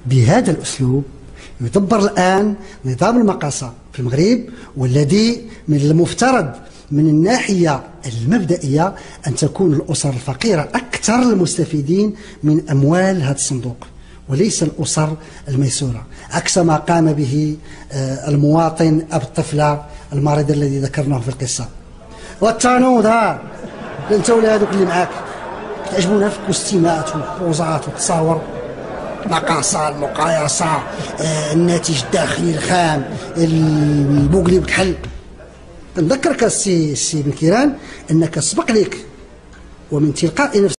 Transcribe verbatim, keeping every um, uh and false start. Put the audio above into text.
بهذا الأسلوب يدبر الآن نظام المقاصة في المغرب، والذي من المفترض من الناحية المبدئية أن تكون الأسر الفقيرة أكثر المستفيدين من أموال هذا الصندوق، وليس الأسر الميسورة، عكس ما قام به المواطن أب الطفلة المريض الذي ذكرناه في القصة. والتانوض ها انت ولا هذوك اللي معاك تعجبونا في الكوستيمات والبوزات وتصاور المقاصة، المقايصة، آه الناتج الداخلي الخام، البوكلي بكحل. نذكرك السي السي بن كيران انك سبق لك ومن تلقاء نفسك